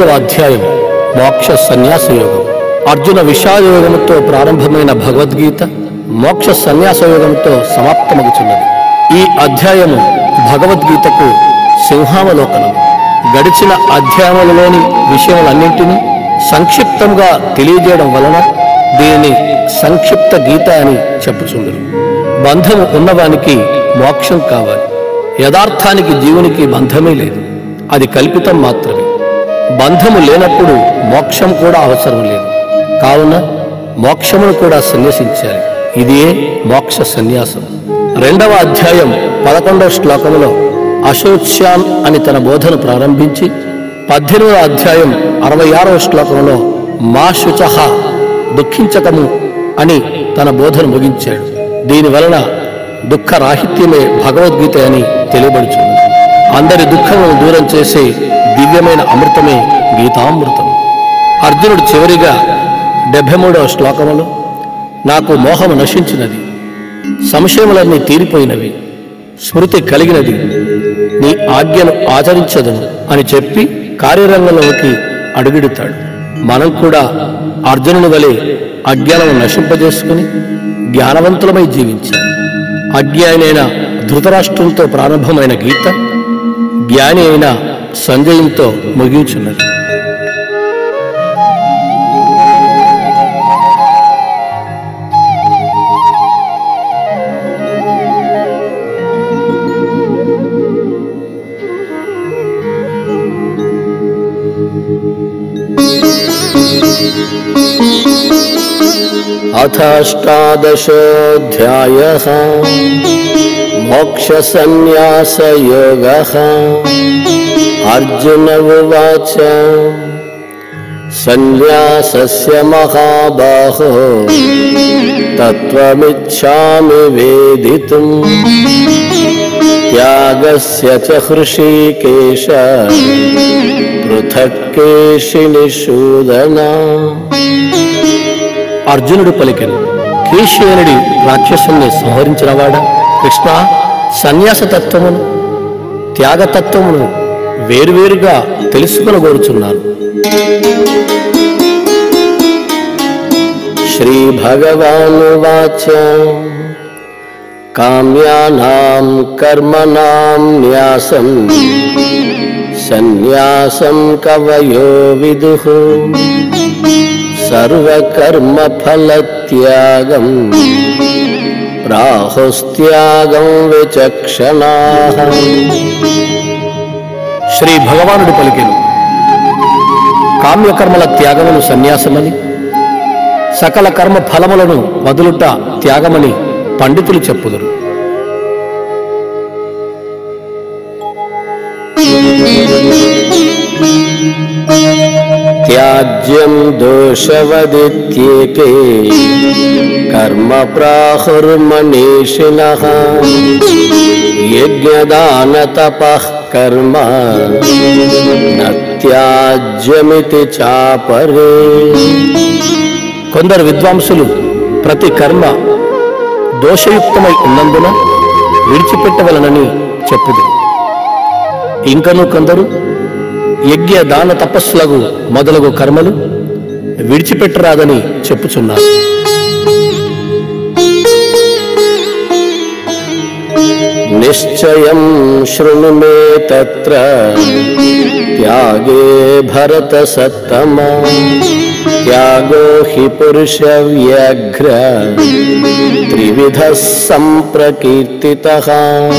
19వ అధ్యాయం మోక్ష సన్యాస యోగం. అర్జున విషాద యోగంతో ప్రారంభమైన భగవద్గీత మోక్ష సన్యాస యోగంతో సమాప్తమగుచున్నది. ఈ అధ్యాయము భగవద్గీతకు సింహావలోకనం. గడిచిన అధ్యాయములలోని విషయములన్నింటినీ సంక్షిప్తంగా తెలియజేయడం వలన దీనిని సంక్షిప్త గీత అని చెప్పుచుందురు. బంధము ఉన్నవానికి మోక్షం కావాలి. యథార్థానికి జీవునికి బంధమే లేదు, అది కల్పితం మాత్రమే. బంధము లేనప్పుడు మోక్షం కూడా అవసరం లేదు. కావున మోక్షమును కూడా సన్యసించాలి. ఇదే మోక్ష సన్యాసం. 2వ అధ్యాయం 11వ శ్లోకములో అశోచ్యాన్ అని తన బోధన ప్రారంభించి 18వ అధ్యాయం 66వ శ్లోకంలో మా శుచః దుఃఖించకము అని తన బోధన ముగించాడు. దీనివలన దుఃఖరాహిత్యమే భగవద్గీత అని తెలియబడుచున్నది. అందరి దుఃఖములను దూరం చేసే దివ్యమైన అమృతమే గీతామృతం. అర్జునుడు చివరిగా 73వ శ్లోకములో నాకు మోహము నశించినది, సంశయములన్నీ తీరిపోయినవి, స్మృతి కలిగినది, నీ ఆజ్ఞను ఆచరించదను అని చెప్పి కార్యరంగంలోకి అడుగిడుతాడు. మనం కూడా అర్జునుని వలె అజ్ఞానము నశింపజేసుకుని జ్ఞానవంతులమై జీవించాలి. అజ్ఞాని అయిన ధృతరాష్ట్రంతో ప్రారంభమైన గీత జ్ఞాని అయిన సంజయునితో ముగించున్నది. అథాష్టాదశోऽధ్యాయః మోక్షసన్యాసయోగః. అర్జున ఉవాచ సన్యాసస్య మహాబాహో తత్వమిచ్ఛామి వేదితుం త్యాగస్య చ హృషీకేశ పృథక్ కేశినిషూదన. అర్జునుడు పలికెను, కేశియనుడి రాక్షసుని సంహరించినవాడా, కృష్ణ, సన్యాసతత్వమును త్యాగతత్వమును వేరువేరుగా తెలుసుకొనగోరుచున్నాను. శ్రీ భగవానువాచ కామ్యానాం కర్మణాం న్యాసం సన్యాసం కవయో విదుః సర్వకర్మఫలత్యాగం ప్రాహుస్త్యాగం విచక్షణాః. శ్రీ భగవానుడు పలికెను, కామ్యకర్మల త్యాగమును సన్యాసమని, సకల కర్మ ఫలములను వదులుట త్యాగమని పండితులు చెప్పుదురు. త్యాజ్యం దోషవదిత్యేకే కర్మ ప్రాహుర్మనీషిణః యజ్ఞదాన తపః కర్మ నత్యాజ్యమితి చాపరే. కొందరు విద్వాంసులు ప్రతి కర్మ దోషయుక్తమై ఉన్నందున విడిచిపెట్టవలనని చెప్పుదు. ఇంకనూ కొందరు యజ్ఞ దాన తపస్సులకు మొదలగు కర్మలు విడిచిపెట్టరాదని చెప్పుచున్నారు. నిశ్చయం శృణు మే తత్ర త్యాగే భరత సత్తమ త్యాగో హి పురుష వ్యాఘ్ర త్రివిధ సంప్రకీర్తితః.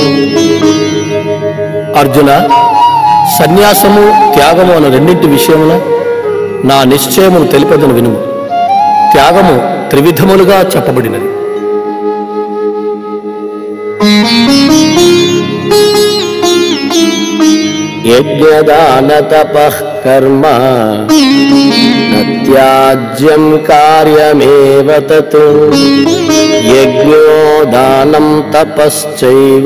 అర్జున, సన్యాసము త్యాగము అను రెండింటి విషయమున నా నిశ్చయమును తెలిపదను వినుము. త్యాగము త్రివిధములుగా చెప్పబడినది. యజ్ఞదాన తపః కర్మ నత్యాజ్యం కార్యమేవ తత్ యజ్ఞో దానం తపశ్చైవ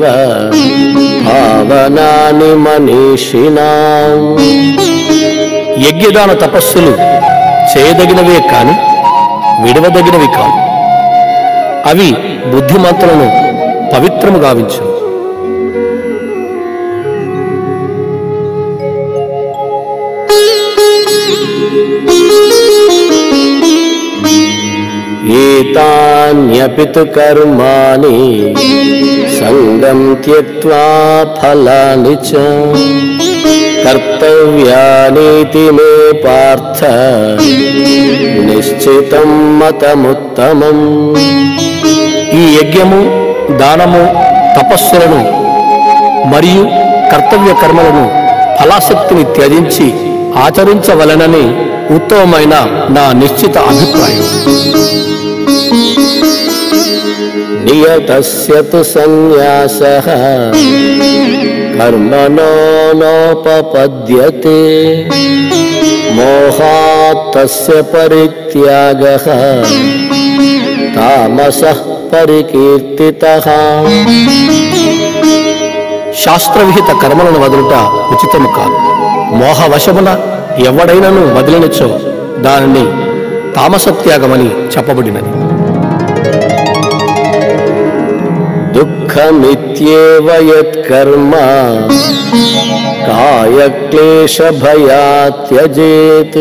భావనాని మనీషిణాం. యజ్ఞదాన తపస్సులు చేయదగినవే కాని విడవదగినవి కావు. అవి బుద్ధిమంతులను పవిత్రము గావించు. ఏతాన్యపి తు కర్మాణి సంగం త్యక్త్వా ఫలాని చ కర్తవ్యానీతి మే పార్థ నిశ్చితం మతముత్తమం. ఈ యజ్ఞము, దానము, తపస్సులను మరియు కర్తవ్య కర్మలను ఫలాసక్తిని త్యజించి ఆచరించవలనని ఉత్తమమైన నా నిశ్చిత అభిప్రాయం. నియతస్య తు సన్యాసః కర్మణో నోపపద్యతే మోహాత్ తస్య పరిత్యాగః తామసః పరికీర్తితః. శాస్త్రవిహిత కర్మలను వదులుట ఉచితము కాదు. మోహవశమున ఎవడైనను వదిలినచో దానిని తామసత్యాగమని చెప్పబడినది. దుఃఖమిత్యేవ యత్కర్మ కాయక్లేశభయాత్ త్యజేత్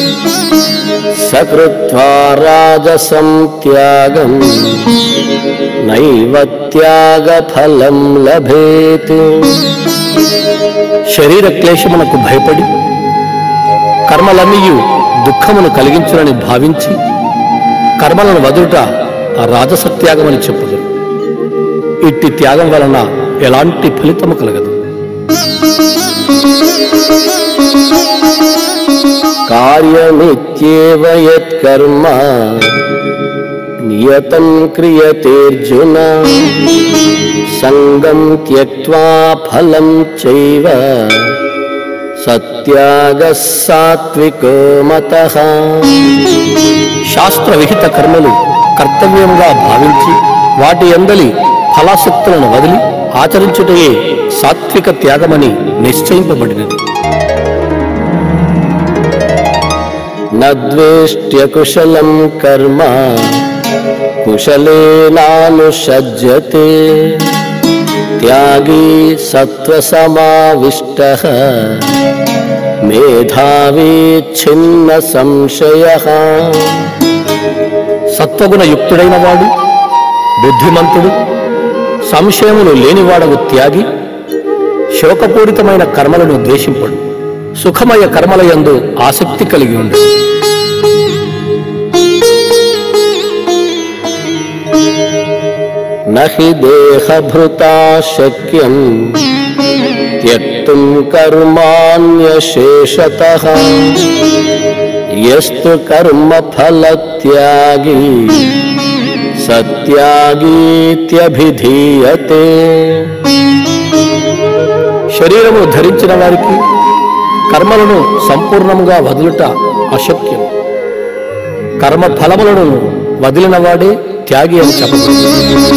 సకృత్వా రాజసం త్యాగం నైవ త్యాగఫలం లభేత్. శరీర క్లేశమునకు భయపడి కర్మలన్నీ దుఃఖమును కలిగించునని భావించి కర్మలను వదులుట ఆ రాజసత్యాగమని చెప్పుదురు. ఇట్టి త్యాగం వలన ఎలాంటి ఫలితము కలగదు. కార్యమిత్యేవ యత్కర్మ నియతం క్రియతేర్జున సంగం త్యక్త్వా ఫలం చైవ సత్యాగః సాత్వికో మతః. శాస్త్ర విహిత కర్మలు కర్తవ్యంగా భావించి వాటి యందలి ఫలాసక్తులను వదిలి ఆచరించుటయే సాత్విక త్యాగమని నిశ్చయింపబడినది. నద్వేష్ట్య కుశలం కర్మ కుశలేనానుషజ్యతే త్యాగీ సత్వసమావిష్టః మేధావీ ఛిన్న సంశయః. సత్వగుణ యుక్తుడైన వాడు, బుద్ధిమంతుడు, సంశయములు లేనివాడగు త్యాగి శోకపూరితమైన కర్మలను ద్వేషింపడు. సుఖమయ కర్మలయందు ఆసక్తి కలిగి ఉండు. నహి దేహభృతా శక్యం త్యక్తుం కర్మాణ్యశేషతః యస్తు కర్మఫలత్యాగీ సత్యాగీత్యభిధీయతే. శరీరమును ధరించిన వారికి కర్మలను సంపూర్ణముగా వదులుట అశక్యం. కర్మ ఫలములను వదిలిన వాడే త్యాగి అని చెప్పబడింది.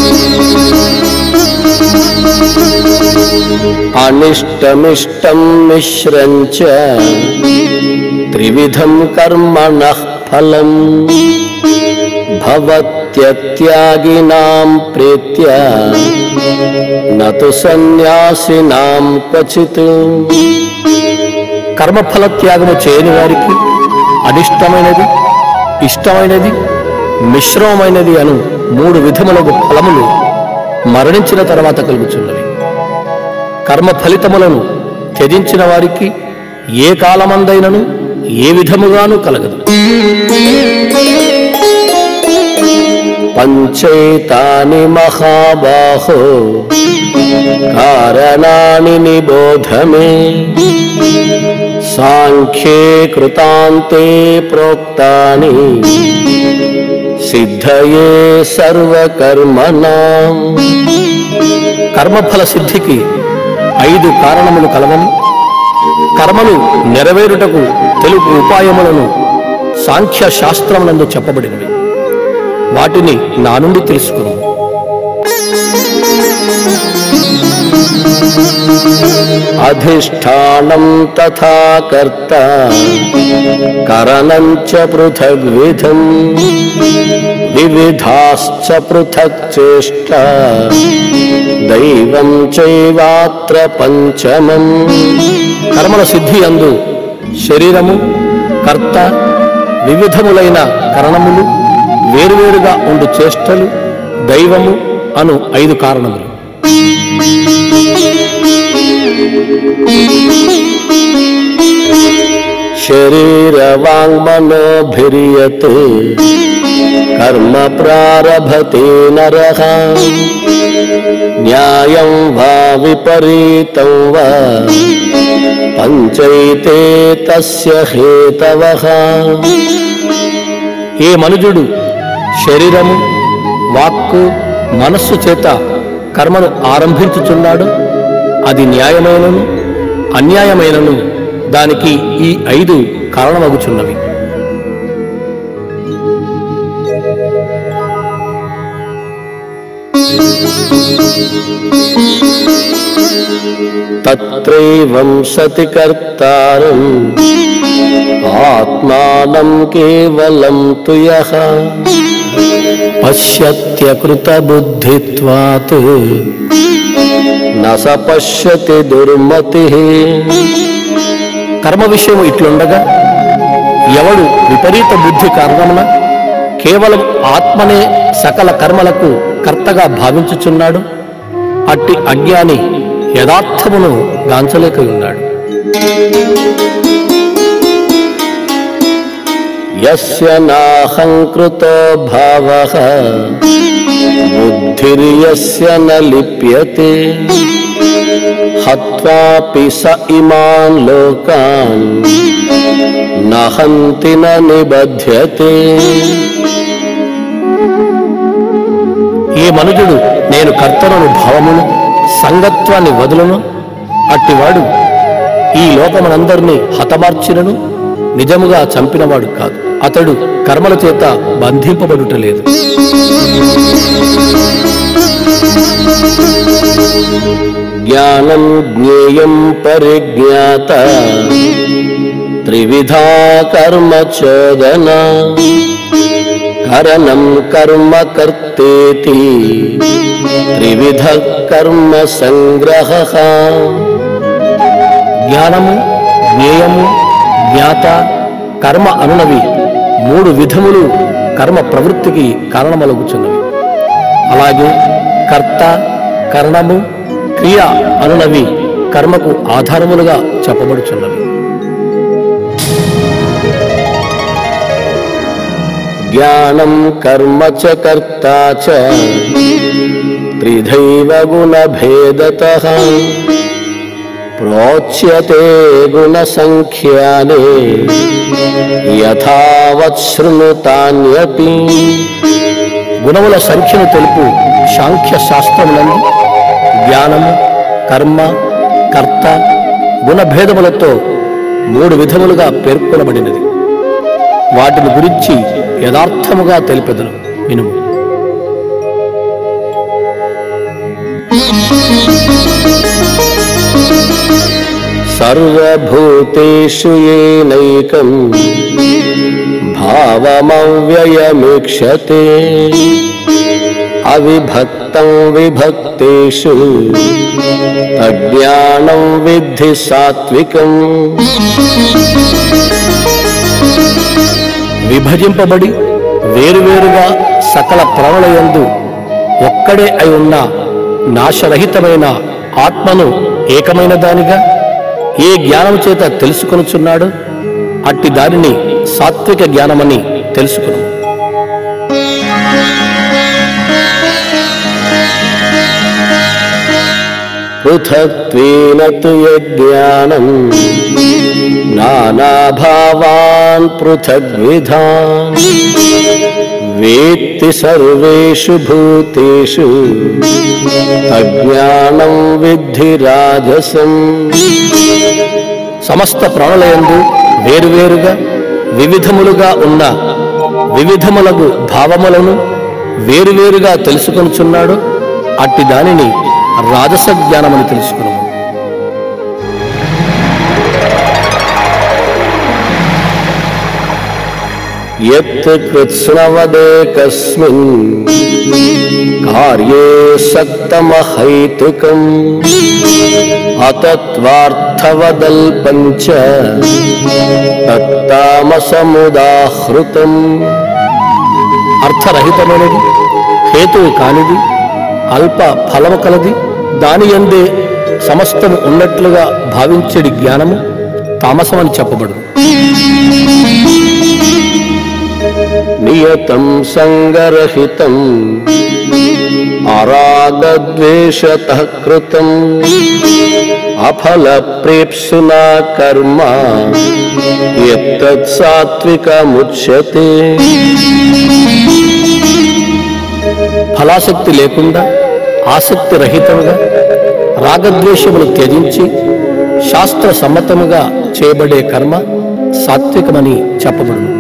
అనిష్టమిష్టం మిశ్రంచ త్రివిధం కర్మణః ఫలం భవత్యత్యాగినాం ప్రీత్య నతు సన్యాసినాం క్వచిత్. కర్మఫల త్యాగము చేయని వారికి అనిష్టమైనది, ఇష్టమైనది, మిశ్రమమైనది అను 3 విధములకు ఫలములు మరణించిన తర్వాత కలుగుచున్నవి. కర్మ ఫలితములను త్యజించిన వారికి ఏ కాలమందైనను ఏ విధముగానూ కలగదు. పంచైతాని మహాబాహో కారణాని నిబోధమే సాంఖ్యే కృతాంతే ప్రోక్తాని సిద్ధయే సర్వకర్మణాం. కర్మఫల సిద్ధికి 5 కారణములు కలవని, కర్మను నెరవేరుటకు తెలుపు ఉపాయములను సాంఖ్య శాస్త్రమునందు చెప్పబడినవి. వాటిని నా నుండి తెలుసుకును. అధిష్ఠానం తథా కర్త కరణం చ పృథగ్విధం వివిధాశ్చ పృథక్ చేష్టా దైవం చైవాత్ర పంచమం. కర్మల సిద్ధి అందు శరీరము, కర్త, వివిధములైన కరణములు, వేరువేరుగా ఉండు చేష్టలు, దైవము అను 5 కారణములు. శరీర వాంగ్మనోభిర్యతే కర్మ ప్రారభతే నరః న్యాయం వా విపరీతం వా పంచైతే తస్య హేతవః. ఏ మనుజుడు శరీరము, వాక్కు, మనస్సు చేత కర్మను ఆరంభించుచున్నాడు, అది న్యాయమైనను అన్యాయమైనను దానికి ఈ 5 కారణమగుచున్నవి. తత్రైవం సతి కర్తారం ఆత్మానం కేవలం తు యః పశ్యత్యకృత బుద్ధిత్వాత్ న స పశ్యతి దుర్మతిః. కర్మ విషయం ఇట్లుండగా ఎవడు విపరీత బుద్ధి కారణమున కేవలం ఆత్మనే సకల కర్మలకు కర్తగా భావించుచున్నాడు, అట్టి అజ్ఞాని యథార్థమును గాంచలేక ఉన్నాడు. యస్య నాహంకృతో భావః బుద్ధిర్యస్య న లిప్యతే హత్వాపి స ఇమాన్ లోకాన్ నహంతి న నిబధ్యతే. ఏ మనుజుడు నేను కర్తనను భావమును సంగత్వాన్ని వదులను, అట్టివాడు ఈ లోకమునందరినీ హతమార్చినను నిజముగా చంపినవాడు కాదు. అతడు కర్మల చేత బంధింపబడుటలేదు. జ్ఞానం జ్ఞేయం పరిజ్ఞాత త్రివిధా కర్మ చోదన కరణం కర్మ కర్తేతి త్రివిధ కర్మ సంగ్రహః. జ్ఞానము, జ్ఞేయము, జ్ఞాత, కర్మ అనునవి 3 విధములు కర్మ ప్రవృత్తికి కారణమలుగుచున్నవి. అలాగే కర్త, కరణము, క్రియ అనునవి కర్మకు ఆధారములుగా చెప్పబడుచున్నవి. జ్ఞానం కర్మ చ కర్త చ త్రిధైవ గుణభేదతః ప్రోచ్యతే గుణ సంఖ్యానే యథావత్ శృణుతాన్యపి. గుణముల సంఖ్యను తెలుపు సాంఖ్య శాస్త్రమునందు జ్ఞానము, కర్మ, కర్త, గుణభేదములతో 3 విధములుగా పేర్కొనబడినది. వాటిని గురించి యథార్థముగా తెలిపెదను వినుము. సర్వభూతేషు ఏనైకం భావమవ్యయమీక్షతే అవిభక్తం విభక్తేషు అజ్ఞానం విద్ధి సాత్వికం. విభజింపబడి వేరువేరుగా సకల ప్రాణులయందు ఒక్కడే అయి ఉన్న నాశరహితమైన ఆత్మను ఏకమైన దానిగా ఏ జ్ఞానము చేత తెలుసుకొనుచున్నాడు, అట్టి దానిని సాత్విక జ్ఞానమని తెలుసుకును. పృథక్త్వేన తు యజ్ఞానం నానాభావాన్ పృథగ్విధాన్ వేత్తి సర్వేషు భూతేషు అజ్ఞానం విద్ధి రాజసం. సమస్త ప్రాణులయందు వేరువేరుగా వివిధములుగా ఉన్న వివిధములకు భావములను వేరువేరుగా తెలుసుకొనుచున్నాడు, అట్టి దానిని రాజస జ్ఞానమని తెలుసుకును. యత్ కృత్స్నవదేకస్మిన్ కార్యే సక్తమహైతుకం అతత్వార్థవదల్పం చ తత్తామసముదాహృతం. అర్థరహితమైనది, హేతువు కానిది, అల్ప ఫలము కలది, దాని యందే సమస్తము ఉన్నట్లుగా భావించడి జ్ఞానము తామసమని చెప్పబడును. నియతం సంగరహితం అరాగద్వేషతః కృతం అఫల ప్రేప్సునా కర్మ యత్తత్ సాత్వికముచ్యతే. ఫలాసక్తి లేకుండా ఆసక్తి రహితంగా రాగద్వేషములు త్యజించి శాస్త్ర సమ్మతముగా చేయబడే కర్మ సాత్వికమని చెప్పబడును.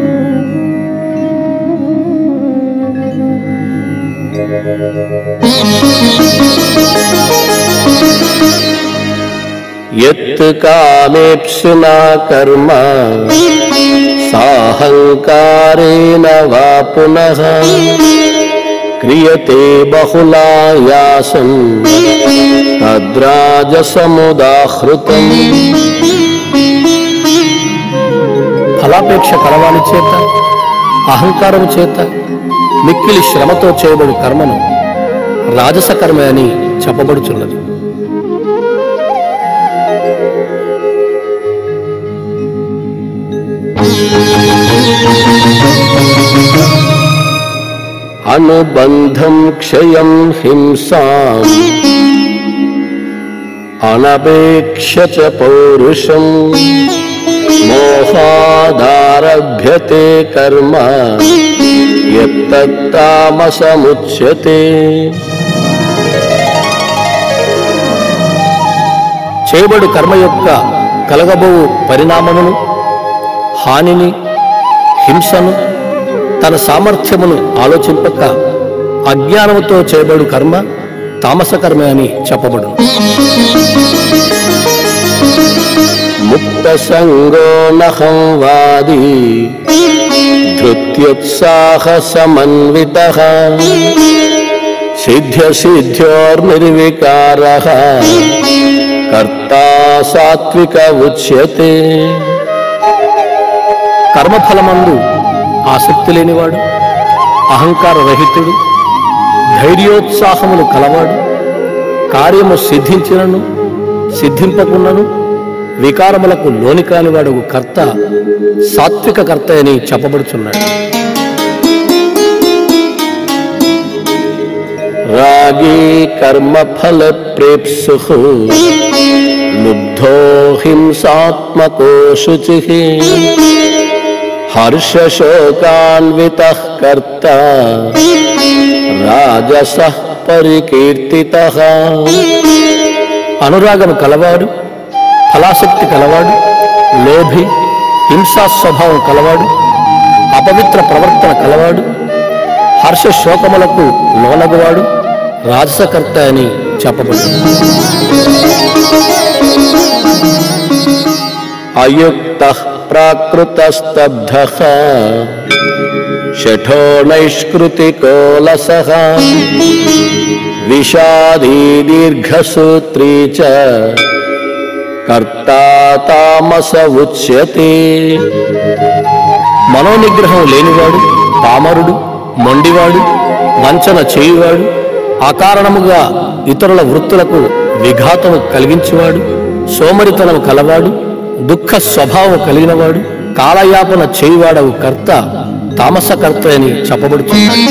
యత్ కామేప్సునా కర్మ సాహంకారేణ వా పునః క్రియతే బహుళాయాసం తద్రాజసముదాహృతం. ఫలాపేక్ష కలవాని చేత, అహంకారము చేత, మిక్కిలి శ్రమతో చేయబడు కర్మను రాజస కర్మ అని చెప్పబడుచున్నది. అనుబంధం క్షయం హింసాం అనపేక్ష చ పౌరుషం మోహాదారభ్యతే కర్మ యత్తత్తామసముచ్యతే. చేయబడు కర్మ యొక్క కలగబోవు పరిణామమును, హానిని, హింసను తన సామర్థ్యమును ఆలోచింపక అజ్ఞానముతో చేయబడు కర్మ తామస కర్మ అని చెప్పబడును. ముక్త సంగో నహం వాది ధృత్యుత్సాహ సమన్వితః సిద్ధ్య సిద్ధ్యోర్నిర్వికారః కర్తా సాత్విక ఉచ్యతే. కర్మఫలమందు ఆసక్తి లేనివాడు, అహంకార రహితుడు, ధైర్యోత్సాహములు కలవాడు, కార్యము సిద్ధించినను సిద్ధింపకున్నను వికారములకు లోని కానివాడు కర్త సాత్విక కర్త అని చెప్పబడుచున్నాడు. రాగీ కర్మఫల ప్రేప్సుః లుబ్ధో హింసాత్మకో శుచిః హర్షశోకాన్వితః కర్త రాజసః పరికీర్తితః. అనురాగము కలవాడు, ఫలాసక్తి కలవాడు, లోభి, హింసా స్వభావం కలవాడు, అపవిత్ర ప్రవర్తన కలవాడు, హర్ష శోకములకు లోనగువాడు రాజసకర్త అని చెప్పబడింది. అయుక్తః ప్రాకృతస్తబ్ధః శఠో నైష్కృతికో లసః విషాదీ దీర్ఘసూత్రీ చ కర్తా తామస ఉచ్యతే. మనోనిగ్రహం లేనివాడు, పామరుడు, మొండివాడు, వంచన చేయువాడు, అకారణముగా ఇతరుల వృత్తులకు విఘాతము కలిగించేవాడు, సోమరితనము కలవాడు, దుఃఖ స్వభావం కలిగినవాడు, కాలయాపన చేయువాడవు కర్త తామసకర్త అని చెప్పబడుతున్నాడు.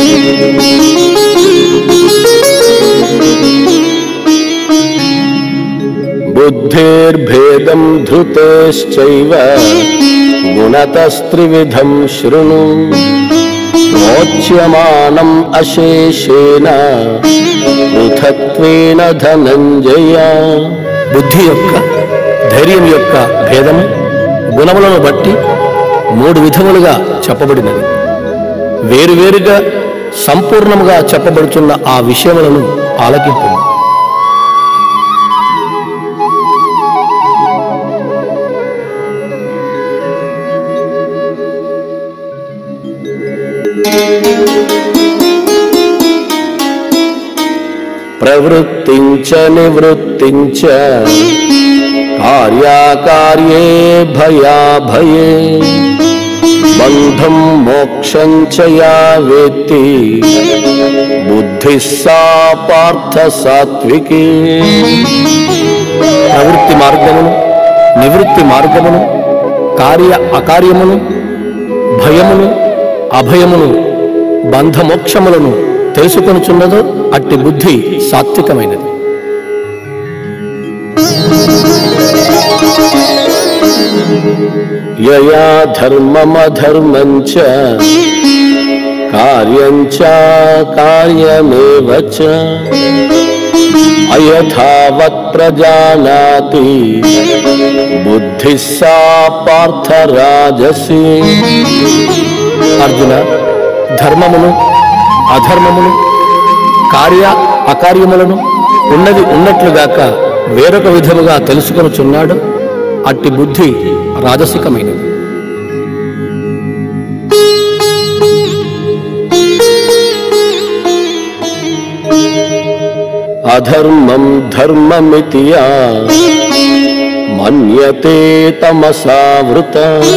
బుద్ధిర్భేదం ధృతశ్చైవ గుణతస్త్రివిధం శృణు ప్రోచ్యమానం అశేషేణ పృథక్త్వేన ధనంజయ. బుద్ధి యొక్క, ధైర్యం యొక్క భేదము గుణములను బట్టి 3 విధములుగా చెప్పబడినది. వేరువేరుగా సంపూర్ణముగా చెప్పబడుతున్న ఆ విషయములను ఆలకింపు. ప్రవృత్తించ నివృత్తించ కార్యాకార్యే భయాభయే బంధం మోక్షం చ యా వేత్తి బుద్ధి సా పార్థ సాత్వికి. ప్రవృత్తి మార్గమును, నివృత్తి మార్గమును, కార్య అకార్యమును, భయమును అభయమును, బంధమోక్షములను తెలుసుకొనుచున్నదో అట్టి బుద్ధి సాత్వికమైనది. యయా ధర్మమధర్మం చ కార్యం చ కార్యమేవ చ అయథావత్ ప్రజానాతి బుద్ధి సా పార్థ రాజసి. అర్జున, ధర్మమును అధర్మమును, కార్య అకార్యములను ఉన్నది ఉన్నట్లుగాక వేరొక విధముగా తెలుసుకొనుచున్నాడు అట్టి బుద్ధి రాజసికమైనది. అధర్మం ధర్మమితి యా మన్యతే తమసావృత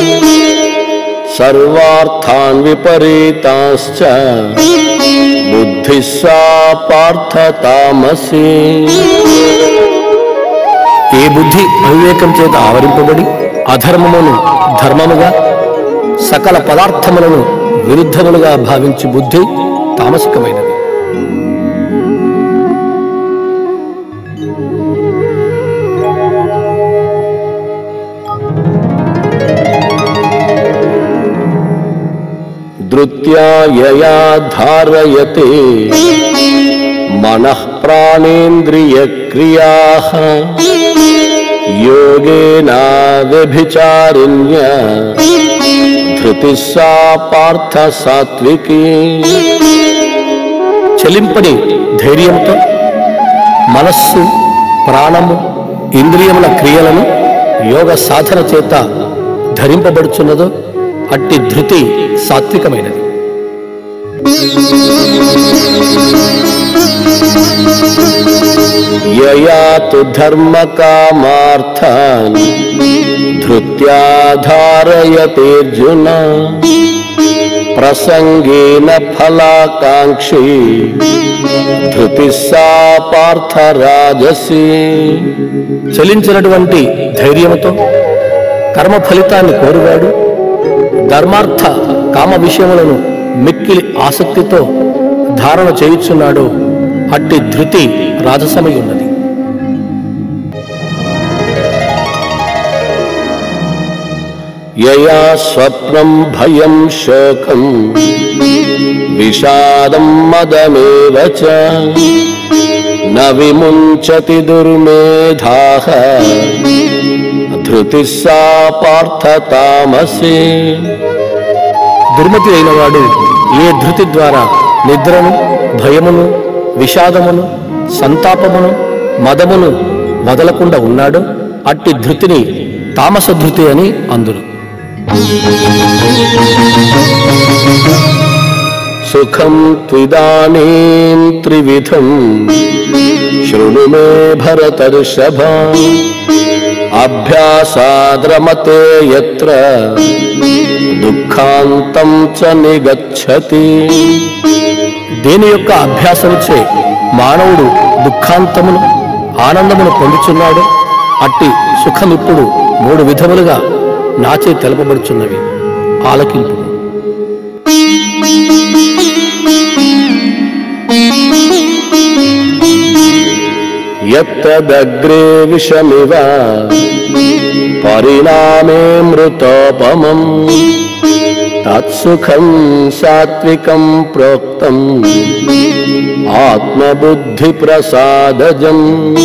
సర్వార్థాన్ విపరీతాశ్చ బుద్ధి సా పార్థ తామసి. ఏ బుద్ధి అవివేకం చేత ఆవరింపబడి అధర్మమును ధర్మముగా, సకల పదార్థములను విరుద్ధములుగా భావించి బుద్ధి తామసికమైనది. ధృత్యా యయా ధారయతే మనః ప్రాణేంద్రియ క్రియాః యోగేన వ్యభిచారిణ్య ధృతి సా పార్థ సాత్వికి. చెలింపని ధైర్యంతో మనస్సు, ప్రాణము, ఇంద్రియముల క్రియలను యోగ సాధన చేత ధరింపబడుచున్నదో అట్టి ధృతి సాత్వికమైనది. యయా తు ధర్మ కామార్థాన్ ధృత్యా ధారయతేర్జున ప్రసంగేన ఫలాకాంక్షి ధృతి సా పార్థ రాజసి. చలించినటువంటి ధైర్యముతో కర్మ ఫలితాన్ని కోరువాడు ధర్మార్థ కామ విషయములను మిక్కిలి ఆసక్తితో ధారణ చేయుచున్నాడు అట్టి ధృతి రాజసమై ఉన్నది. యయా స్వప్నం భయం శోకం విషాదం మదమేవ చ న విముంచతి దుర్మేధాః ధృతి సా పార్థ తామసి. దుర్మతి అయిన వాడు ఏ ధృతి ద్వారా నిద్రను, భయమును, విషాదమును, సంతాపమును, మదమును వదలకుండా ఉన్నాడో అట్టి ధృతిని తామస ధృతి అని అందురు. సుఖం త్విదానీం త్రివిధం శృణు మే భరతర్షభ అభ్యాసాద్రమతే యత్ర దుఃఖాంతం చ నిగచ్చతి. దేని యొక్క అభ్యాసముచే మానవుడు దుఃఖాంతమును, ఆనందమును పొందుచున్నాడు అట్టి సుఖమిప్పుడు 3 విధములుగా నాచే తెలపబడుచున్నవి, ఆలకింపు. యత్తదగ్రే విషమివ పరిణామే మృతోపమం తత్సుఖం సాత్వికం ప్రోక్తం ఆత్మబుద్ధి ప్రసాదజం.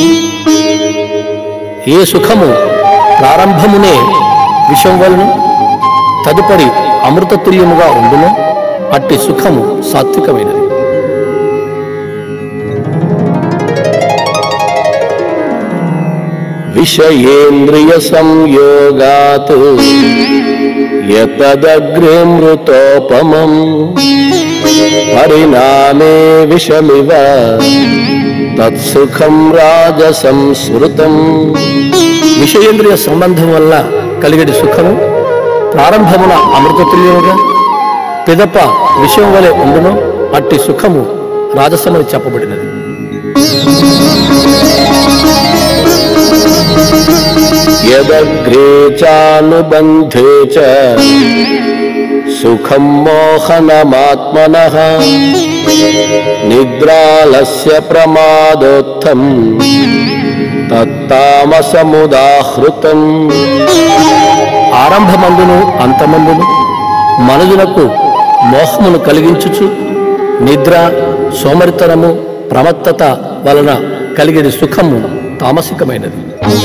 ఏ సుఖము ప్రారంభమునే విషం వలన తదుపరి అమృతతుల్యముగా ఉండునో అట్టి సుఖము సాత్వికమైనది. విషయేంద్రియ సంయోగాత్ యతదగ్రే మృతోపమం పరిణామే విషమివ తత్సుఖం రాజసం స్మృతం. విషయేంద్రియ సంబంధం వల్ల కలిగడి సుఖము ప్రారంభమున అమృతతుల్యముగా పిదప విషయం వలె ఉండును అట్టి సుఖము రాజసమని చెప్పబడినది. యదగ్రే చానుబంధే చ సుఖం మోహనమాత్మనః నిద్రాలస్య ప్రమాదోత్థం తత్తామసముదాహృతం. ఆరంభమందును అంతమందును మనుజులకు మోహమును కలిగించుచు నిద్ర సోమరితనము ప్రమత్తత వలన కలిగేది సుఖము తామసికమైనది.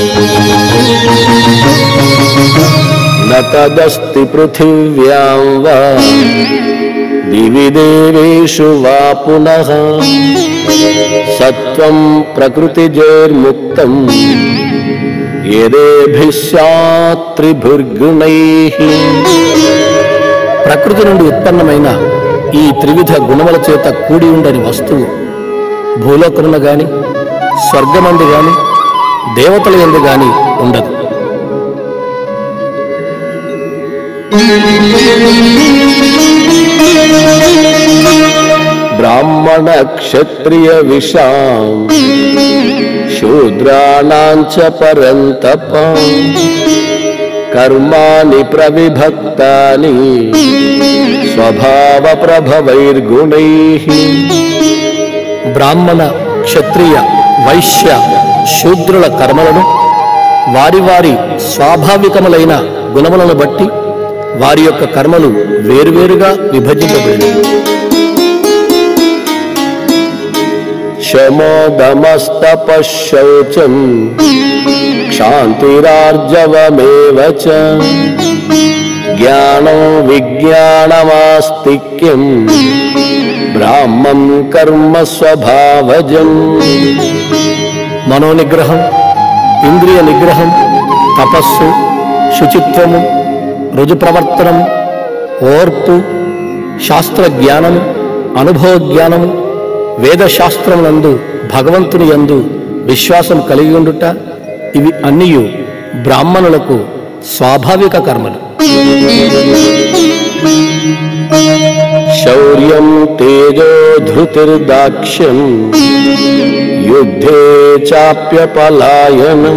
నతదస్తి పృథివ్యాం వా దివి దేవేషు వా పునః సత్వం ప్రకృతిజైర్ముక్తం యదేభిః స్యాత్ త్రిభుర్గుణైః. ప్రకృతి నుండి ఉత్పన్నమైన ఈ త్రివిధ గుణముల చేత కూడి ఉండని వస్తువు భూలోకమున గాని స్వర్గమందు గాని దేవతల యందు గాని ఉండదు. బ్రాహ్మణ క్షత్రియ విషాం శూద్రాణాం చ పరంతప కర్మాణి ప్రవిభక్తాని స్వభావ ప్రభవైర్గుణైః. బ్రాహ్మణ క్షత్రియ వైశ్య శూద్రుల కర్మలను వారి వారి స్వాభావికములైన గుణములను బట్టి వారి యొక్క కర్మలు వేరువేరుగా విభజింపబడినవి. శమోదమస్తపశౌచం క్షాంతిరార్జవమేవ చ జ్ఞానం విజ్ఞానమాస్తిక్యం బ్రాహ్మం కర్మ స్వభావజం. మనోనిగ్రహం, ఇంద్రియ నిగ్రహం, తపస్సు, శుచిత్వము, రుజుప్రవర్తనము, ఓర్పు, శాస్త్ర జ్ఞానము, అనుభవ జ్ఞానము, వేదశాస్త్రమునందు భగవంతుని యందు విశ్వాసం కలిగి ఉండుట, ఇవి అన్నీ బ్రాహ్మణులకు స్వాభావిక కర్మలు. శౌర్యం తేజో ధృతిర్దాక్ష్యం యుద్ధే చాప్యపలాయనం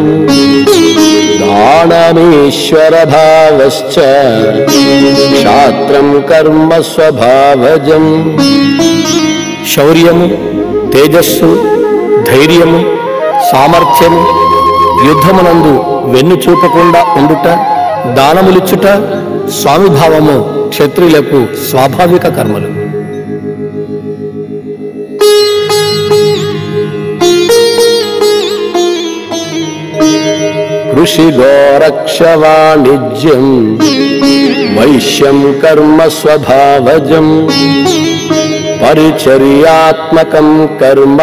దానమీశ్వర భావశ్చ క్షాత్రం కర్మ స్వభావజం. శౌర్యము, తేజస్సు, ధైర్యము, సామర్థ్యము, యుద్ధమునందు వెన్ను చూపకుండా ఉండుట, దానములిచ్చుట, స్వామిభావము క్షత్రియులకు స్వాభావిక కర్మలు. కృషి గోరక్షవాణిజ్యం వైశ్యం కర్మ స్వభావజం పరిచర్యాత్మకం కర్మ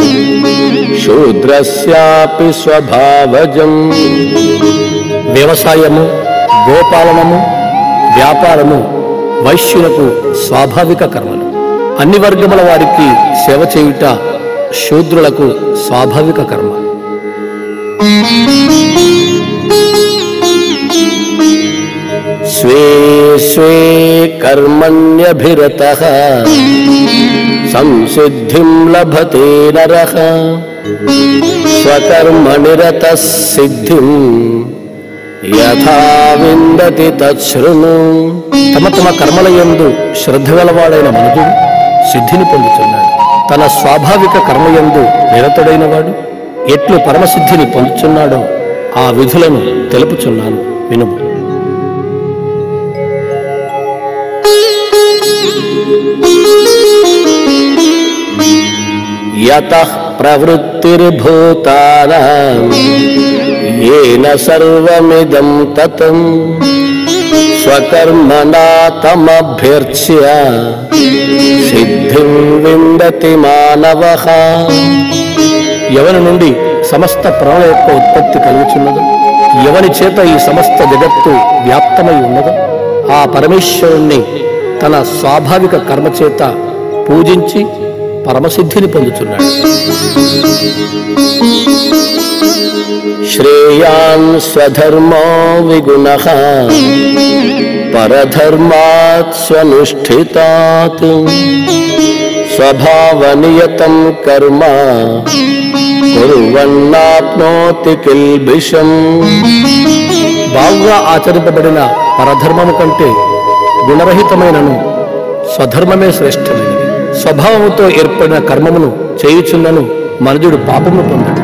శూద్రస్యాపి స్వభావజం. వ్యవసాయము, గోపాలనము, వ్యాపారము వైశ్యులకు స్వాభావిక కర్మలు. అన్ని వర్గముల వారికి సేవ చేయుట శూద్రులకు స్వాభావిక కర్మ. స్వే స్వే కర్మణ్యభిరతః సంసిద్ధిం లభతే నరః స్వకర్మనిరతః సిద్ధిం యథా విందతి తచ్ఛృణు. తమ తమ కర్మలయందు శ్రద్ధ గలవాడైన మనుజుడు సిద్ధిని పొందుతున్నాడు. తన స్వాభావిక కర్మయందు నిరతుడైన వాడు ఎట్లు పరమసిద్ధిని పొందుతున్నాడో ఆ విధులను తెలుపుచున్నాను వినుము. యతః ప్రవృత్తిర్భూతానాం యేన సర్వమిదం తతం స్వకర్మణా తమభ్యర్చ్య సిద్ధిం విందతి మానవః. ఎవరి నుండి సమస్త ప్రాణుల యొక్క ఉత్పత్తి కలుగుచున్నదో, ఎవరి చేత ఈ సమస్త జగత్తు వ్యాప్తమై ఉన్నదో ఆ పరమేశ్వరుణ్ణి తన స్వాభావిక కర్మ చేత పూజించి పరమసిద్ధిని పొందుతున్నాడు. శ్రేయాన్ స్వధర్మో విగుణః పరధర్మాత్ స్వనుష్ఠితాత్ స్వభావనియతం కర్మ కుర్వన్నాప్నోతి కిల్బిషం. బాగుగా ఆచరింపబడిన పరధర్మము కంటే గుణరహితమైనను స్వధర్మమే శ్రేష్టమైనది. స్వభావముతో ఏర్పడిన కర్మమును చేయుచున్నను మనుజుడు పాపమును పొందడు.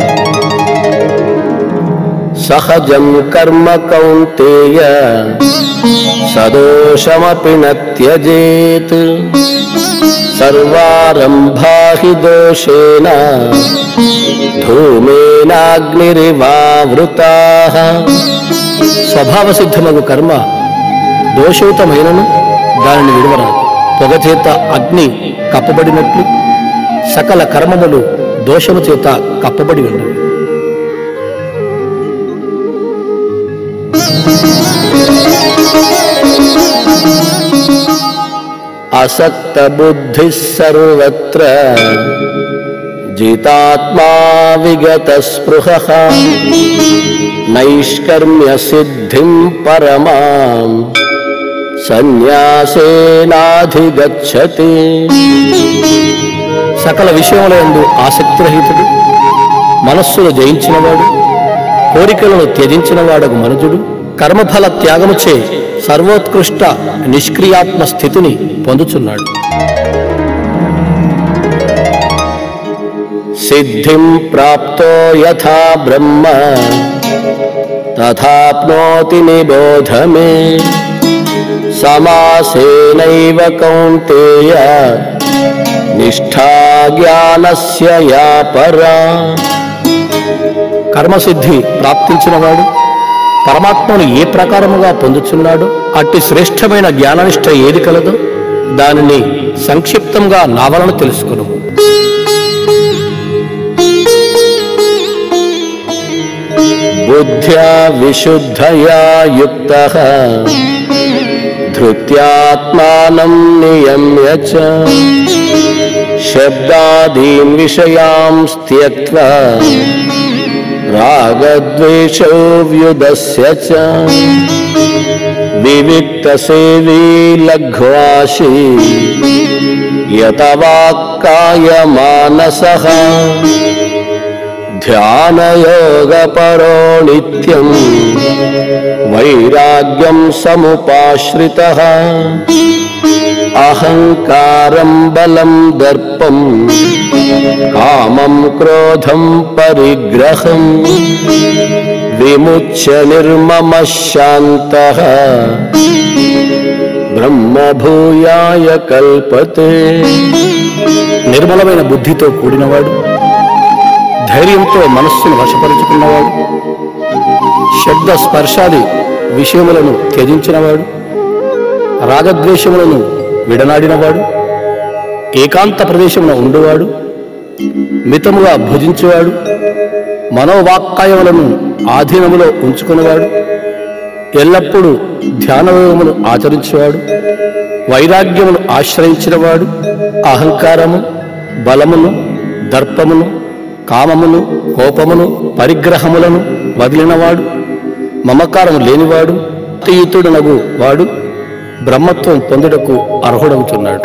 సహజం కర్మ కౌంతేయ సదోషమపి న త్యజేత్ సర్వారంభా హి దోషేణ ధూమేనాగ్నిరివావృతాః. స్వభావసిద్ధమగు కర్మ దోషయుతమైనను దానిని విడువరాదు. పొగచేత అగ్ని కప్పబడినట్లు సకల కర్మములు దోషము చేత కప్పబడి ఉన్నవి. అసక్త బుద్ధిః సర్వత్ర జితాత్మా విగత స్పృహః నైష్కర్మ్య సిద్ధిం పరమాం సన్యాసేనాధిగచ్చతి. సకల విషయములందు ఆసక్తిరహితుడు, మనస్సును జయించినవాడు, కోరికలను త్యజించినవాడగు మనుజుడు కర్మఫల త్యాగముచే సర్వోత్కృష్ట నిష్క్రియాత్మ స్థితిని పొందుచున్నాడు. సిద్ధిం ప్రాప్తో యథా బ్రహ్మ తథాప్నోతి నిబోధ మే సమాసేనైవ కౌంతేయ నిష్ఠా జ్ఞానస్య యా పరా. కర్మసిద్ధి ప్రాప్తించినవాడు పరమాత్మను ఏ ప్రకారముగా పొందుచున్నాడో అట్టి శ్రేష్టమైన జ్ఞాననిష్ట ఏది కలదో దానిని సంక్షిప్తంగా నా వలన తెలుసుకును. బుద్ధ్యా విశుద్ధయా యుక్తః ధృత్యాత్మానం నియమ్య చ శబ్దాదీన్ విషయాన్ త్యక్త్వా రాగద్వేషౌ వ్యుదస్య చ వివిక్తసేవీ లఘ్వాసి యత వాక్కాయ మానసః ధ్యానయోగపరో నిత్యం వైరాగ్యం సముపాశ్రితః అహంకారం బలం దర్పం కామం క్రోధం పరిగ్రహం విముచ్య నిర్మమ శాంతః బ్రహ్మభూయాయ కల్పతే. నిర్మలమైన బుద్ధితో కూడినవాడు, ధైర్యంతో మనస్సును వశపరుచుకున్నవాడు, శబ్ద స్పర్శాది విషయములను త్యజించినవాడు, రాగద్వేషములను విడనాడినవాడు, ఏకాంత ప్రదేశమున ఉండువాడు, మితముగా భుజించేవాడు, మనోవాక్కాయములను ఆధీనములో ఉంచుకునేవాడు, ఎల్లప్పుడూ ధ్యానయోగమును ఆచరించేవాడు, వైరాగ్యమును ఆశ్రయించినవాడు, అహంకారము, బలమును, దర్పమును, కామమును, కోపమును, పరిగ్రహములను వదిలినవాడు, మమకారము లేనివాడు, అతీతుడనగు వాడు బ్రహ్మత్వం పొందుటకు అర్హుడవుతున్నాడు.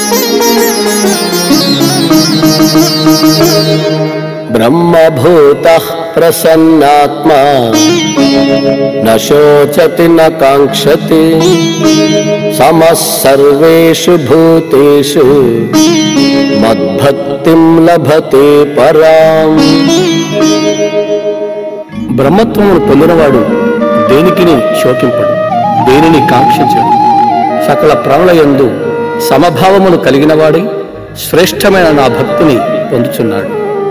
బ్రహ్మభూతః ప్రసన్నాత్మా న శోచతి న కాంక్షతి సమః సర్వేషు భూతేషు మద్భక్తిం లభతే పరాం. బ్రహ్మత్వమును పొందినవాడు దేనికిని శోకింపడు, దేనిని కాంక్షించడు. సకల ప్రాణులయందు సమభావమును కలిగినవాడై శ్రేష్టమైన నా భక్తిని పొందుచున్నాడు.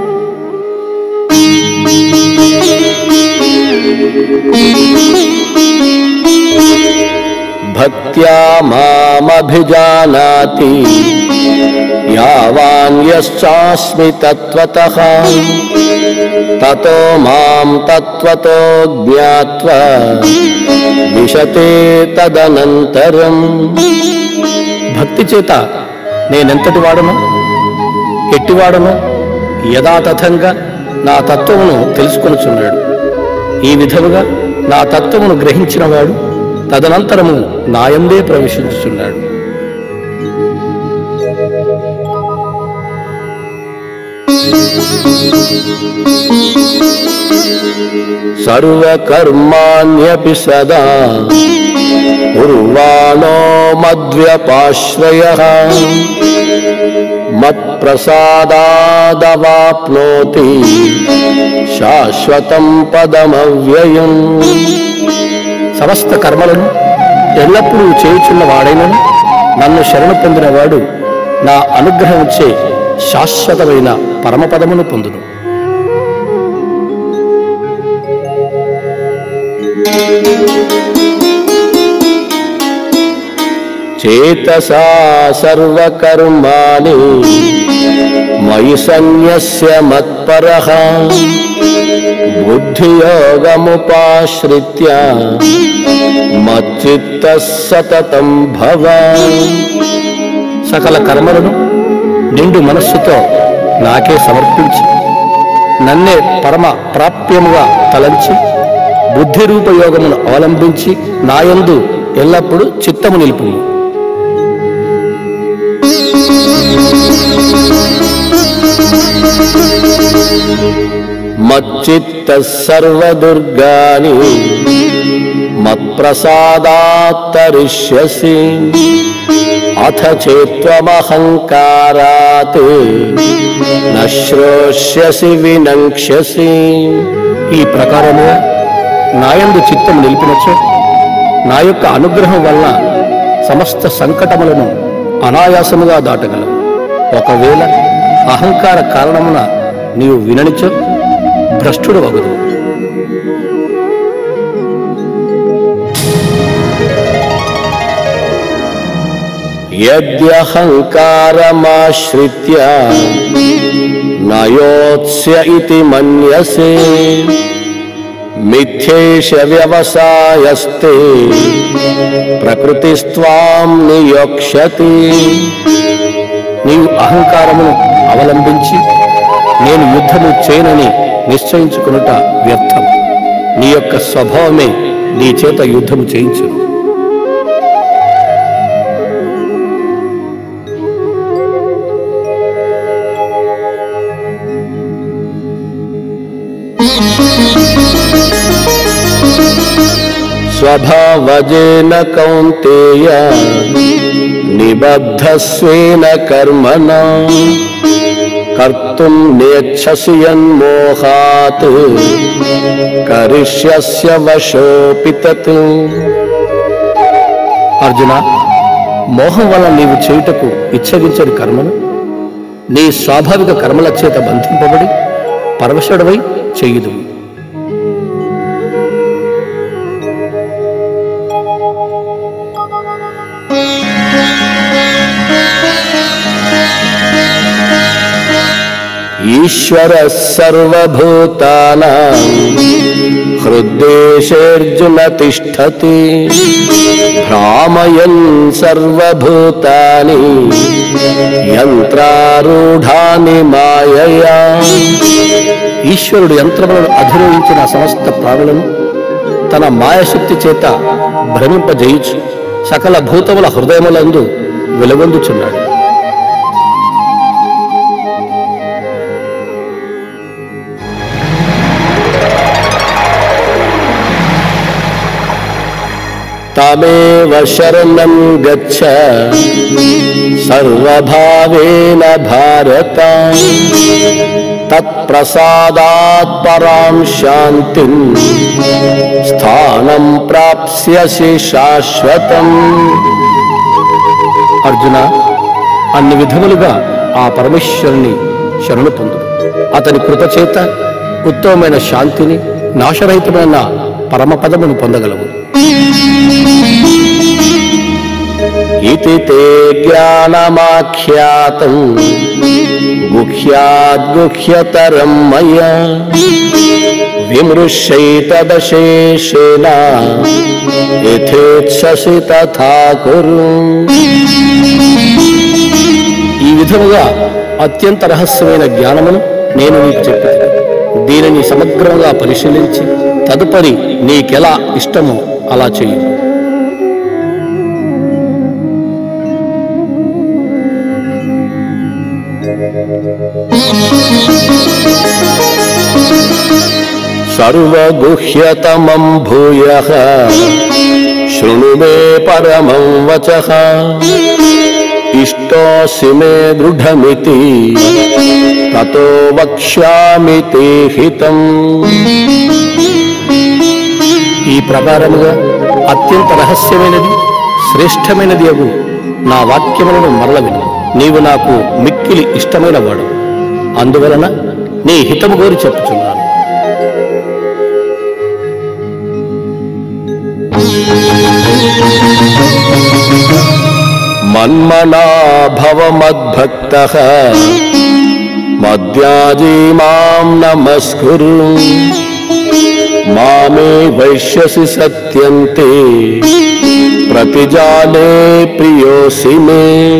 భక్త్యా మామభిజానాతి యావాన్యశ్చాస్మి తత్వతః తతో మాం తత్వతో జ్ఞాత్వా విశతే తదనంతరం. భక్తి చేత నేనెంతటి వాడను, ఎట్టివాడను యథాతథంగా నా తత్వమును తెలుసుకొనుచున్నాడు. ఈ విధముగా నా తత్వమును గ్రహించినవాడు తదనంతరము నాయందే ప్రవేశించుచున్నాడు. సర్వకర్మాణ్యపి సదా కుర్వాణో మద్వ్యపాశ్రయః మత్ప్రసాదాదవాప్నోతి శాశ్వతం పదమవ్యయం. సమస్త కర్మలను ఎల్లప్పుడూ చేయుచున్న వాడైనను నన్ను శరణు పొందినవాడు నా అనుగ్రహమిచ్చే శాశ్వతమైన పరమపదమును పొందును. చేతసా సర్వకర్మాణి మయి సన్యస్య మత్పరః బుద్ధియోగముపాశ్రిత్య మచ్చిత్తః సతతం భవ. సకల కర్మలను నిండు మనస్సుతో నాకే సమర్పించి నన్నే పరమ ప్రాప్యముగా తలంచి బుద్ధిరూపయోగమును అవలంబించి నాయందు ఎల్లప్పుడూ చిత్తము నిలుపు. మచ్చిత్తః సర్వదుర్గాని మత్ప్రసాదాత్ తరిష్యసి అథ చేత్వమహంకారాత్ న శ్రోష్యసి వినంక్ష్యసి. ఈ ప్రకారముగా నాయందు చిత్తము నిలిపినచో నా యొక్క అనుగ్రహం వలన సమస్త సంకటములను అనాయాసముగా దాటగలవు. ఒకవేళ అహంకార కారణమున నీవు విననిచో భ్రష్టుడు వగదు. యద్యహంకారమాశ్రిత్య నయోత్స్య ఇతి మన్యసే మిథ్యేష వ్యవసాయస్తే ప్రకృతిస్త్వాం నియోక్ష్యతి. నీవు అహంకారమును అవలంబించి నేను యుద్ధము చేయనని నిశ్చయించుకునుట వ్యర్థం. నీ యొక్క స్వభావమే నీ చేత యుద్ధము చేయించును. స్వభావజేన కౌంతేయ నిబద్ధస్వేన కర్మణా కర్తుం నేచ్ఛసి యన్మోహాత్ కరిష్యస్య వశోపి తత్. అర్జున, మోహం వల్ల నీవు చేయుటకు ఇచ్చగించని కర్మను నీ స్వాభావిక కర్మల చేత బంధింపబడి పరవశుడవై చేయుదు. ఈశ్వరః సర్వభూతానాం హృద్దేశేర్జున తిష్ఠతి భ్రామయన్ సర్వభూతాని యంత్రారూఢాని మాయయా. ఈశ్వరుడు యంత్రములను అధిరోహించిన సమస్త ప్రాణులను తన మాయశక్తి చేత భ్రమింపజేయుచు సకల భూతముల హృదయములందు వెలుగొందుచున్నాడు. తమేవ శరణం గచ్చ సర్వభావేన భారత తత్ప్రసాదాత్ పరాం శాంతిం స్థానం ప్రాప్స్యసి శాశ్వతం. అర్జున, అన్ని విధములుగా ఆ పరమేశ్వరుని శరణు పొందు. అతని కృపచేత ఉత్తమమైన శాంతిని, నాశరహితమైన పరమపదమును పొందగలవు. ఇతి తే జ్ఞానమాఖ్యాతం గుహ్యాద్గుహ్యతరం మయా విమృశ్యైతదశేషేణ యథేచ్ఛసి తథా కురు. ఈ విధముగా అత్యంత రహస్యమైన జ్ఞానమును నేను నీకు చెప్పాను. దీనిని సమగ్రంగా పరిశీలించి తదుపరి నీకెలా ఇష్టమో అలా చెయ్యి. సర్వగుహ్యతమం భూయః శృణు మే పరమం వచః ఇష్టోసి మే దృఢమితి తతో వక్ష్యామి తే హితం. ఈ ప్రకారముగా అత్యంత రహస్యమైనది శ్రేష్టమైనది అగు నా వాక్యములను మరల విను. నీవు నాకు మిక్కిలి ఇష్టమైన వాడు, అందువలన నీ హితము కోరి చెప్పుచున్నాను. మన్మనా భవ మద్భక్తః మద్యాజీ మాం నమస్కురు మామే వైష్యసి సత్యంతే ప్రతిజాలే ప్రియోసి మే.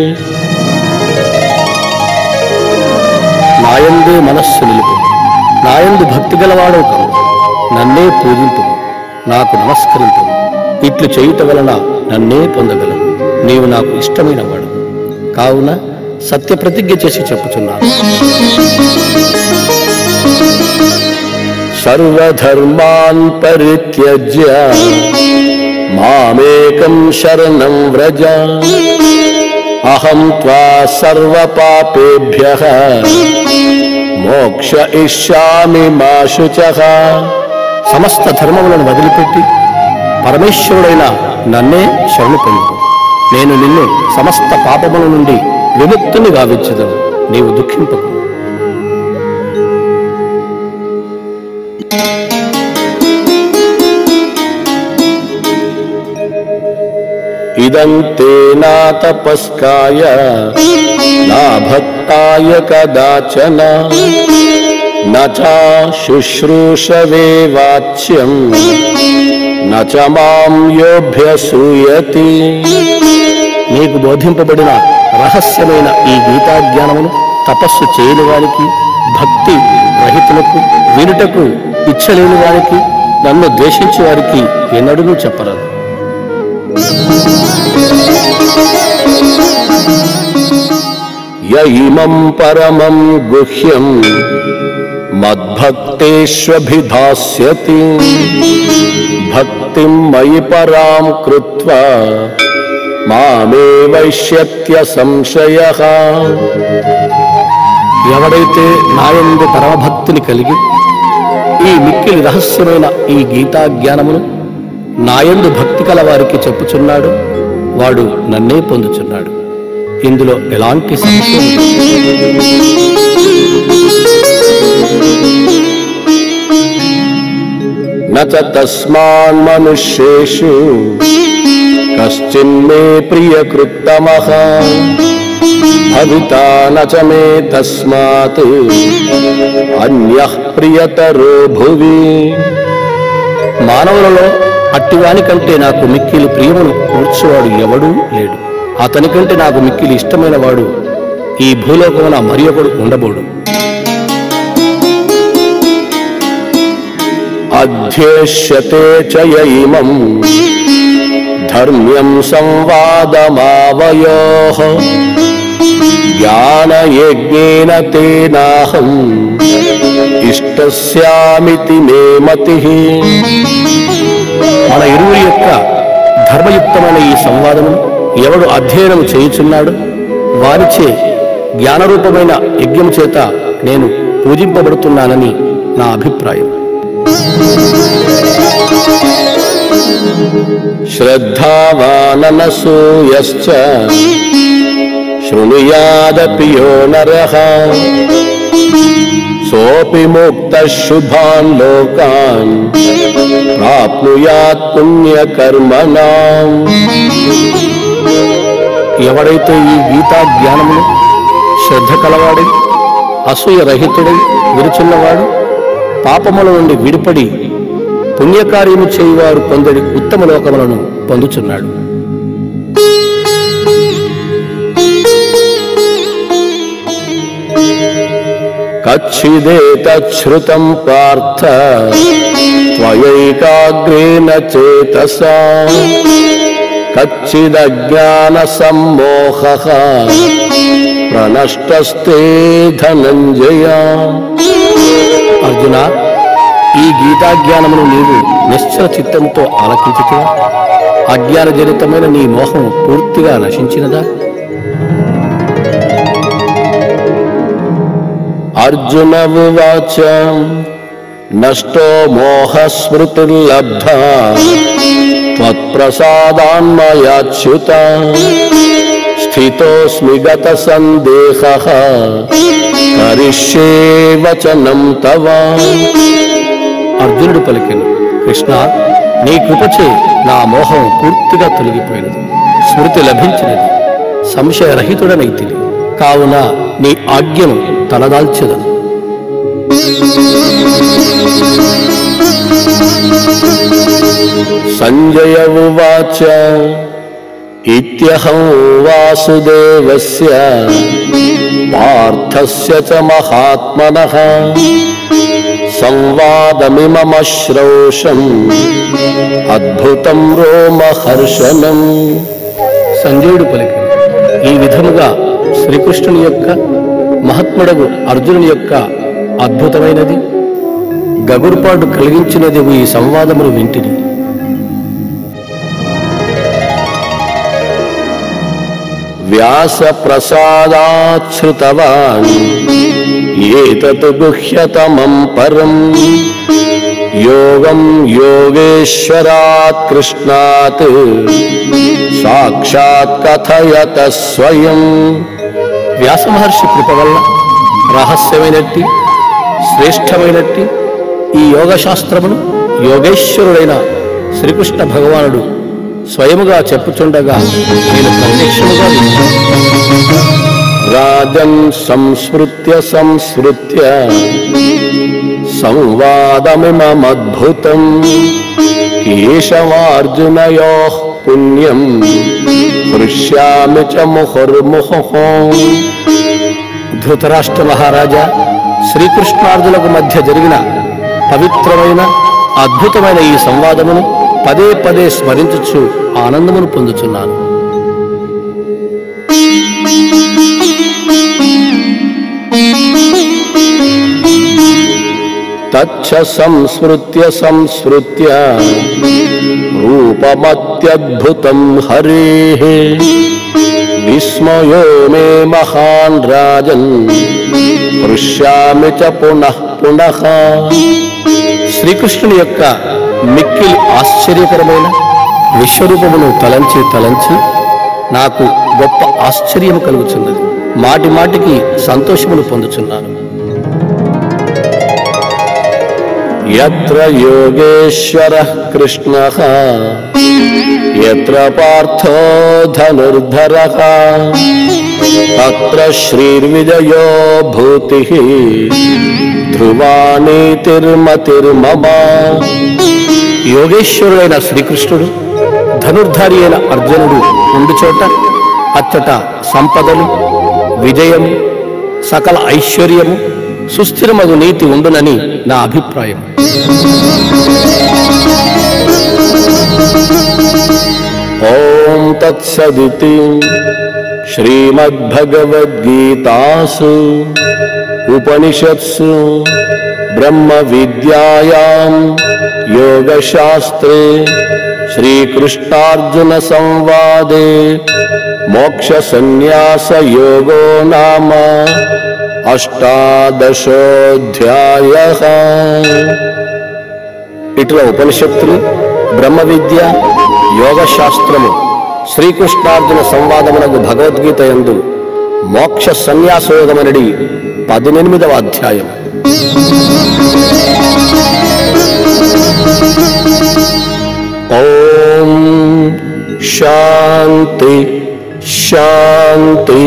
నాయందే మనస్సు నిలుపు, నాయందు భక్తి గలవాడవు కను. నన్నే పూజింపు, నాకు నమస్కరింపు. ఇట్లు చేయుట వలన నన్నే పొందగలవు. నీవు నాకు ఇష్టమైన వాడు కావున సత్య ప్రతిజ్ఞ చేసి చెప్పుచున్నాను. సర్వధర్మాన్ పరిత్యజ్య మామేకం శరణం వ్రజ అహం త్వా సర్వపాపేభ్యః మోక్షయిష్యామి మా శుచః. సమస్త ధర్మములను వదిలిపెట్టి పరమేశ్వరుడైన నన్నే శరణు పొందు. నేను నిన్ను సమస్త పాపముల నుండి విముక్తుని గావించదను. నీవు దుఃఖింపకు. ఇదం తే నా తపస్కాయ నా భక్తాయ కదాచన నచా శుశ్రూషవే వాచ్యం నచ మాం యోభ్యసూయతి. నీకు బోధింపబడిన రహస్యమైన ఈ గీతాజ్ఞానమును తపస్సు చేయని వారికి, భక్తి రహితులకు, వినుటకు ఇచ్చలేని వారికి, నన్ను ద్వేషించే వారికి ఎన్నడూ చెప్పరాదు. యయిమం పరమం గుహ్యం మద్భక్తేష్వభిధాస్యతి భక్తిం మయి పరాం కృత్వా మామే వైష్యత్య సంశయః. ఎవడైతే నాయందు పరమభక్తిని కలిగి ఈ మిక్కిలి రహస్యమైన ఈ గీతాజ్ఞానమును నాయందు భక్తి కల వారికి చెప్పుచున్నాడు, వాడు నన్నే పొందుచున్నాడు. ఇందులో ఎలాంటి సంశయం లేదు. నచ తస్మాన్ మనుష్యేషు కశ్చిన్మే ప్రియకృత్తమః భవితా నచ మే తస్మాత్ అన్యః ప్రియతరో భువి. మానవులలో అట్టివాని కంటే నాకు మిక్కిలి ప్రియమును కూర్చువాడు ఎవడూ లేడు. అతని కంటే నాకు మిక్కిలి ఇష్టమైన వాడు ఈ భూలోకమున మరి ఒకడు ఉండబోడు. అధ్యేష్యతే చ యయిమం ధర్మ్యం సంవాదమావయోః జ్ఞానయజ్ఞేన తేనాహం ఇష్టస్యామితి మే మతిః. మన ఇరువురి యొక్క ధర్మయుక్తమైన ఈ సంవాదమును ఎవడు అధ్యయనం చేయుచున్నాడు వారిచే జ్ఞానరూపమైన యజ్ఞం చేత నేను పూజింపబడుతున్నానని నా అభిప్రాయం. శ్రద్ధావాననసూయశ్చ శృణుయాదపి యో నరః సోపి ముక్తః శుభాన్ లోకాన్ ప్రాప్నుయాత్ పుణ్యకర్మణాం. ఎవడైతే ఈ గీతా జ్ఞానమును శ్రద్ధ కలవాడై అసూయ రహితుడై విరుచున్నవాడు పాపముల నుండి విడిపడి పుణ్యకార్యము చేయువారు పొందడి ఉత్తమ లోకములను పొందుచున్నాడు. కచ్చిదేతచ్ఛృతం పార్థ త్వయైకాగ్రేణ చేతసా కచ్చిదజ్ఞాన సమ్మోహః ప్రణష్టస్తే ధనంజయ. అర్జున, ఈ గీతాజ్ఞానమును నీవు నిశ్చల చిత్తంతో ఆలకించితే అజ్ఞానజనితమైన నీ మోహం పూర్తిగా నశించినదా? అర్జున ఉవాచ నష్టో మోహ స్మృతిర్లబ్ధా త్వత్ప్రసాదాన్మయాచ్యుత స్థితోస్మి గత సందేహః కరిష్యే వచనం తవ. అర్జునుడు పలికెను, కృష్ణ, నీ కృపచే నా మోహం పూర్తిగా తొలగిపోయినది, స్మృతి లభించినది, సంశయరహితుడనైతిని. కావున నీ ఆజ్ఞను తలదాల్చెదను. సంజయ ఉవాచ ఇత్యహం వాసుదేవస్య పార్థస్య చ మహాత్మనః సంవాదమిమమశ్రౌషం అద్భుతం రోమహర్షణం. సంజయుడు పలికెను, ఈ విధముగా శ్రీకృష్ణుని యొక్క మహాత్ముడగు అర్జునుని యొక్క అద్భుతమైనది గగుర్పాటు కలిగించినది ఈ సంవాదమును వింటిని. వ్యాస ప్రసాదాశ్రుతవాన్ ఏతత్ గుహ్యతమం పరం యోగం యోగేశ్వరాత్ కృష్ణాత్ సాక్షాత్ కథయత స్వయం. వ్యాస మహర్షి కృప వల్ల రహస్యమైనట్టి శ్రేష్టమైనట్టి ఈ యోగశాస్త్రమును యోగేశ్వరుడైన శ్రీకృష్ణ భగవానుడు స్వయముగా చెప్పుచుండగా నేను ప్రత్యక్షముగా రాజన్ సంస్మృత్య సంస్మృత్య సంవాదమిమమద్భుతం కేశవార్జునయోః పుణ్యం హృష్యామి చ ముహుర్ముహుః. ధృతరాష్ట్ర మహారాజా, శ్రీకృష్ణార్జునులకు మధ్య జరిగిన పవిత్రమైన అద్భుతమైన ఈ సంవాదమును పదే పదే స్మరించుచు ఆనందమును పొందుచున్నాను. తచ్చ సంస్మృత్య సంస్మృత్య రూపమత్యద్భుతం హరేః విస్మయో మే మహాన్ రాజన్ హృష్యామి చ పునః పునః. శ్రీకృష్ణుని యొక్క మిక్కిలి ఆశ్చర్యకరమైన విశ్వరూపమును తలంచి తలంచి నాకు గొప్ప ఆశ్చర్యము కలుగుచున్నది. మాటి మాటికి సంతోషమును పొందుచున్నాను. యత్ర యోగేశ్వరః కృష్ణః యత్ర పార్థో ధనుర్ధరః తత్ర శ్రీర్విజయో భూతిః ధ్రువా నీతిర్మతిర్మమ. యోగేశ్వరుడైన శ్రీకృష్ణుడు, ధనుర్ధారి అయిన అర్జునుడు ఉండు చోట అచ్చట సంపదలు, విజయము, సకల ఐశ్వర్యము, సుస్థిరమగు నీతి ఉండునని నా అభిప్రాయం. ఓం తత్సదితి శ్రీమద్భగవద్గీతాసు ఉపనిషత్సు బ్రహ్మ విద్యాయాం యోగశాస్త్రే శ్రీకృష్ణార్జున సంవాదే మోక్ష సన్యాస యోగో నామ అష్టాదశోధ్యాయః. ఇట్లా ఉపనిషత్తులు, బ్రహ్మ విద్య, యోగశాస్త్రము, శ్రీకృష్ణార్జున సంవాదమునకు భగవద్గీత యందు మోక్ష సన్యాసయోగమనడి 18వ అధ్యాయం. ఓం శాంతి శాంతి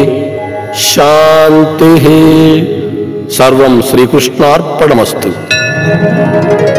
శాంతి. సర్వం శ్రీకృష్ణార్పణమస్తు.